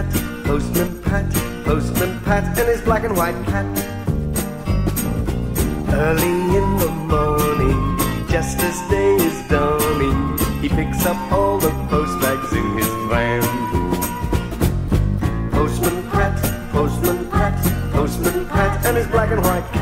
Pat, Postman Pat, Postman Pat, and his black and white cat. Early in the morning, just as day is dawning, he picks up all the post bags in his van. Postman Pat, Postman Pat, Postman Pat, and his black and white cat.